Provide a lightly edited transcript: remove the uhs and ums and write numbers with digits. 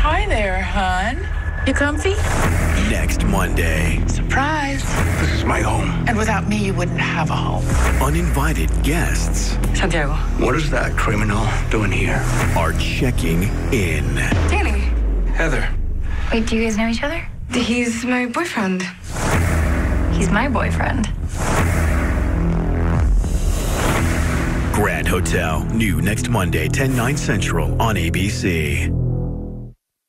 Hi there, hon. You comfy? Next Monday. Surprise. This is my home. And without me, you wouldn't have a home. Uninvited guests. Santiago. What is that criminal doing here? Are checking in. Danny. Heather. Wait, do you guys know each other? He's my boyfriend. He's my boyfriend. Grand Hotel. New next Monday, 10/9 Central on ABC.